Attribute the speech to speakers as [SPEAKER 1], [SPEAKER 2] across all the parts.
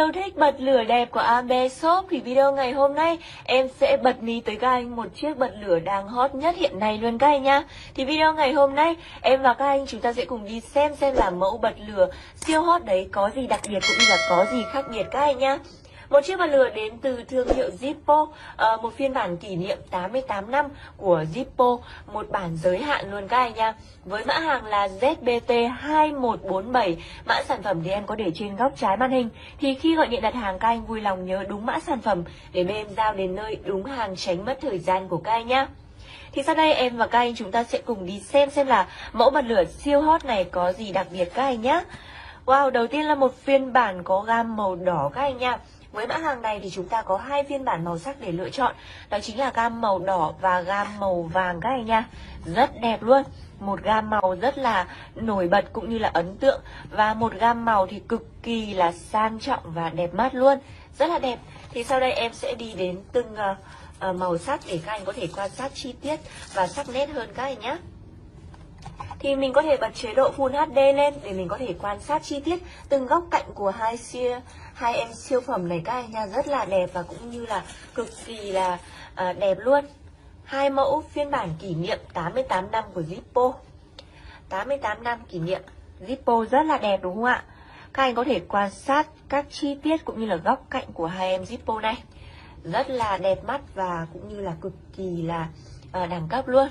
[SPEAKER 1] yêu thích bật lửa đẹp của Ambe Shop thì video ngày hôm nay em sẽ bật mí tới các anh một chiếc bật lửa đang hot nhất hiện nay luôn các anh nhá. Thì video ngày hôm nay em và các anh chúng ta sẽ cùng đi xem là mẫu bật lửa siêu hot đấy có gì đặc biệt cũng như là có gì khác biệt các anh nhá. Một chiếc bật lửa đến từ thương hiệu Zippo, một phiên bản kỷ niệm 88 năm của Zippo, một bản giới hạn luôn các anh nha. Với mã hàng là ZBT2147, mã sản phẩm thì em có để trên góc trái màn hình. Thì khi gọi điện đặt hàng các anh vui lòng nhớ đúng mã sản phẩm để bên em giao đến nơi đúng hàng, tránh mất thời gian của các anh nhá. Thì sau đây em và các anh chúng ta sẽ cùng đi xem là mẫu bật lửa siêu hot này có gì đặc biệt các anh nhá. Wow, đầu tiên là một phiên bản có gam màu đỏ các anh nha. Với mã hàng này thì chúng ta có hai phiên bản màu sắc để lựa chọn, đó chính là gam màu đỏ và gam màu vàng các anh nha. Rất đẹp luôn, một gam màu rất là nổi bật cũng như là ấn tượng, và một gam màu thì cực kỳ là sang trọng và đẹp mắt luôn, rất là đẹp. Thì sau đây em sẽ đi đến từng màu sắc để các anh có thể quan sát chi tiết và sắc nét hơn các anh nhé. Thì mình có thể bật chế độ Full HD lên để mình có thể quan sát chi tiết từng góc cạnh của hai em siêu phẩm này các anh nha, rất là đẹp và cũng như là cực kỳ là đẹp luôn. Hai mẫu phiên bản kỷ niệm 88 năm của Zippo. 88 năm kỷ niệm Zippo rất là đẹp đúng không ạ? Các anh có thể quan sát các chi tiết cũng như là góc cạnh của hai em Zippo này. Rất là đẹp mắt và cũng như là cực kỳ là đẳng cấp luôn.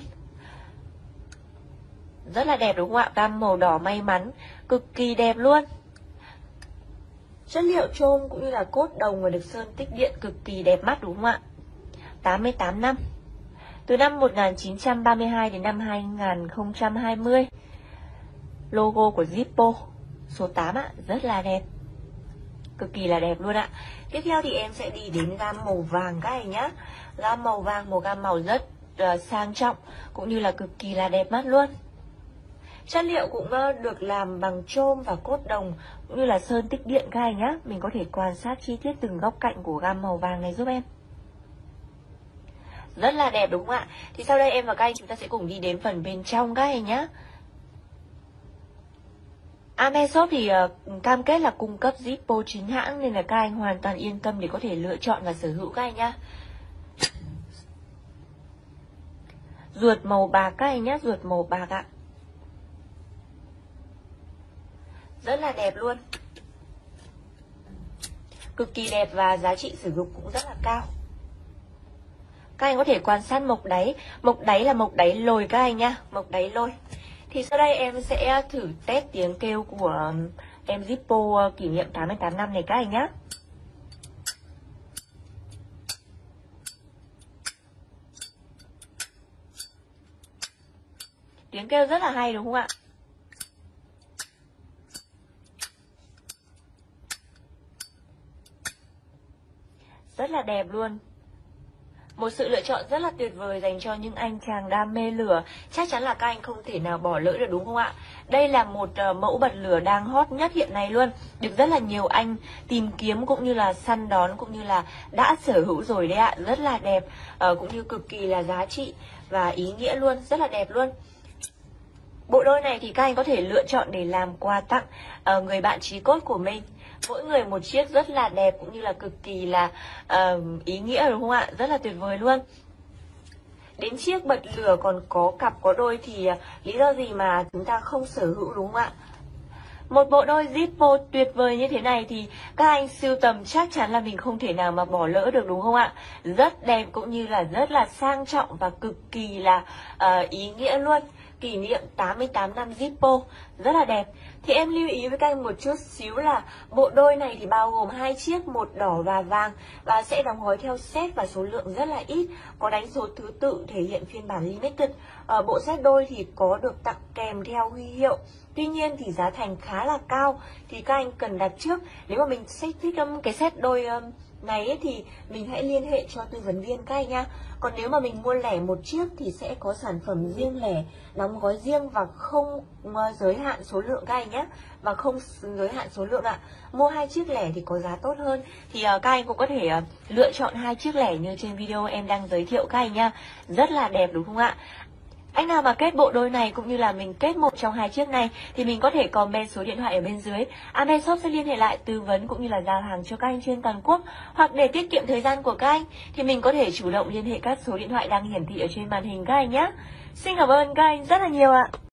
[SPEAKER 1] Rất là đẹp đúng không ạ? Gam màu đỏ may mắn, cực kỳ đẹp luôn. Chất liệu chôm cũng như là cốt đồng và được sơn tích điện cực kỳ đẹp mắt đúng không ạ? 88 năm. Từ năm 1932 đến năm 2020. Logo của Zippo số 8 ạ, rất là đẹp. Cực kỳ là đẹp luôn ạ. Tiếp theo thì em sẽ đi đến gam màu vàng các anh nhá. Gam màu vàng, một gam màu rất sang trọng cũng như là cực kỳ là đẹp mắt luôn. Chất liệu cũng được làm bằng chôm và cốt đồng cũng như là sơn tích điện các anh nhá. Mình có thể quan sát chi tiết từng góc cạnh của gam màu vàng này giúp em. Rất là đẹp đúng không ạ? Thì sau đây em và các anh chúng ta sẽ cùng đi đến phần bên trong các anh nhá. Ambe Shop thì cam kết là cung cấp Zippo chính hãng nên là các anh hoàn toàn yên tâm để có thể lựa chọn và sở hữu các anh nhá. Ruột màu bạc các anh nhá, ruột màu bạc ạ. Rất là đẹp luôn. Cực kỳ đẹp và giá trị sử dụng cũng rất là cao. Các anh có thể quan sát mộc đáy. Mộc đáy là mộc đáy lồi các anh nhá, mộc đáy lồi. Thì sau đây em sẽ thử test tiếng kêu của em Zippo kỷ niệm 88 năm này các anh nhá. Tiếng kêu rất là hay đúng không ạ? Rất là đẹp luôn. Một sự lựa chọn rất là tuyệt vời dành cho những anh chàng đam mê lửa. Chắc chắn là các anh không thể nào bỏ lỡ được đúng không ạ? Đây là một mẫu bật lửa đang hot nhất hiện nay luôn. Được rất là nhiều anh tìm kiếm cũng như là săn đón cũng như là đã sở hữu rồi đấy ạ. Rất là đẹp, cũng như cực kỳ là giá trị và ý nghĩa luôn. Rất là đẹp luôn. Bộ đôi này thì các anh có thể lựa chọn để làm quà tặng người bạn chí cốt của mình. Mỗi người một chiếc rất là đẹp cũng như là cực kỳ là ý nghĩa đúng không ạ? Rất là tuyệt vời luôn. Đến chiếc bật lửa còn có cặp có đôi thì lý do gì mà chúng ta không sở hữu đúng không ạ? Một bộ đôi Zippo tuyệt vời như thế này thì các anh sưu tầm chắc chắn là mình không thể nào mà bỏ lỡ được đúng không ạ? Rất đẹp cũng như là rất là sang trọng và cực kỳ là ý nghĩa luôn. Kỷ niệm 88 năm Zippo, rất là đẹp. Thì em lưu ý với các anh một chút xíu là bộ đôi này thì bao gồm hai chiếc, một đỏ và vàng, và sẽ đóng gói theo set và số lượng rất là ít, có đánh số thứ tự thể hiện phiên bản limited. Bộ set đôi thì có được tặng kèm theo huy hiệu. Tuy nhiên thì giá thành khá là cao thì các anh cần đặt trước. Nếu mà mình thích cái set đôi này ấy, thì mình hãy liên hệ cho tư vấn viên các anh nha. Còn nếu mà mình mua lẻ một chiếc thì sẽ có sản phẩm riêng lẻ, đóng gói riêng và không giới hạn số lượng các anh nhé. Và không giới hạn số lượng ạ. Mua hai chiếc lẻ thì có giá tốt hơn. Thì các anh cũng có thể lựa chọn hai chiếc lẻ như trên video em đang giới thiệu các anh nha. Rất là đẹp đúng không ạ? Anh nào mà kết bộ đôi này cũng như là mình kết một trong hai chiếc này thì mình có thể comment số điện thoại ở bên dưới. Amen Shop sẽ liên hệ lại tư vấn cũng như là giao hàng cho các anh trên toàn quốc. Hoặc để tiết kiệm thời gian của các anh thì mình có thể chủ động liên hệ các số điện thoại đang hiển thị ở trên màn hình các anh nhé. Xin cảm ơn các anh rất là nhiều ạ.